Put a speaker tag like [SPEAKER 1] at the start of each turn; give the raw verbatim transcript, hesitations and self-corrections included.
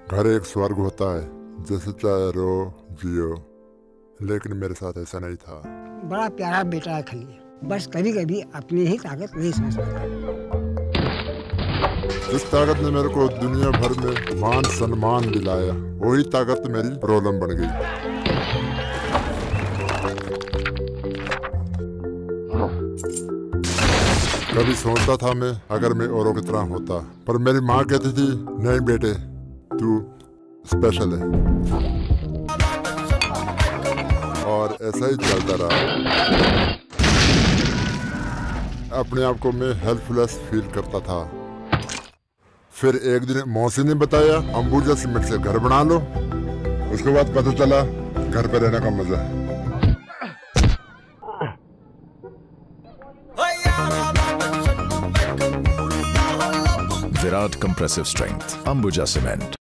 [SPEAKER 1] घर एक स्वर्ग होता है, जैसे चाहे रो जियो, लेकिन मेरे साथ ऐसा नहीं था।
[SPEAKER 2] बड़ा प्यारा बेटा है खली, बस कभी कभी अपनी ही ताकत नहीं समझ पाता।
[SPEAKER 1] जिस ताकत ने मेरे को दुनिया भर में मान सम्मान दिलाया, वही ताकत मेरी प्रॉब्लम बन गई। कभी सोचता था मैं अगर मैं औरों की तरह होता, पर मेरी माँ कहती थी नहीं बेटे, तू स्पेशल है। और ऐसा ही चलता रहा। अपने आप को मैं हेल्पलेस फील करता था। फिर एक दिन मौसी ने बताया अंबुजा सीमेंट से घर बना लो। उसके बाद पता चला घर पे रहने का मजा है।
[SPEAKER 3] Virat Compressive Strength, Ambuja Cement.